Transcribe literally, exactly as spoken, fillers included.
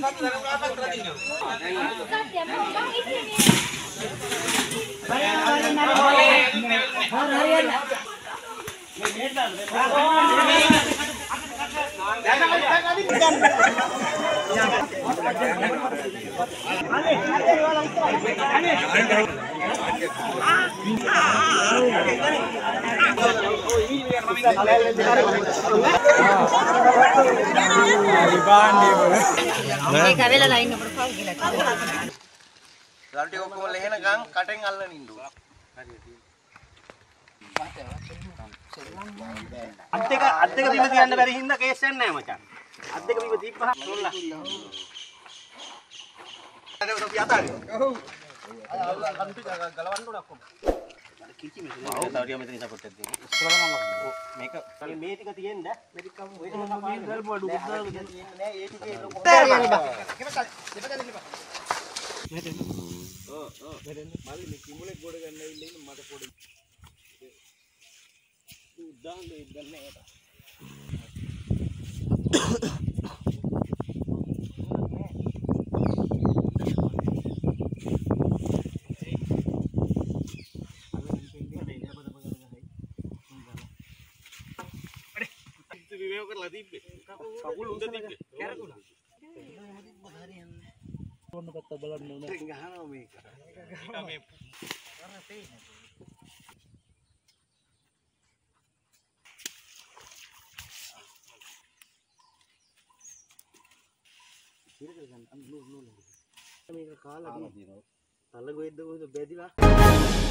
මේක වෙලලා ඉන්නකොට කවුද කියලා. ගල්ටි ඔක්කොම ලෙහෙනකම් කටෙන් අල්ලන ඉන්නවා. අත් දෙක අත් දෙක බිම තියන්න බැරි හින්දා කේස් යන්නේ නැහැ මචං. අත් දෙක බිම තියපහම රොල්ලා. අද අපි අතාරියෝ. ඔව්. අය අල්ලන් කන්ටි ගලවන්න ඕන ඔක්කොම. කිචි මෙතන තවරිය මෙතන සපෝට් එකක් දෙන්න. ඉස්සරහම මම මේක මේ ටික තියෙන්න මේක කම ඔය ටික කපාන්න ගල් බඩු ගුද්දාල දෙන්නේ නෑ ඒ ටිකේ ලොකු. ඔව් ඔව් මල්ලි මේ කිමුලේ ගොඩ ගන්න ඇවිල්ලා ඉන්න මට පොඩි උදාන් දෙන්න නෑ. විවේක කරලා තිබ්බේ කකුල් උඩ තිබ්බේ කැරකුණා හරියන්නේ ඕන පැත්ත බලන්න ඕන ගහනවා මේක මේ කරන තේිනේ ඉතින් ගන්න අන්න නෝ නෝ මේක කාලා දී තල ගොයිද්ද කොහෙද බැදිලා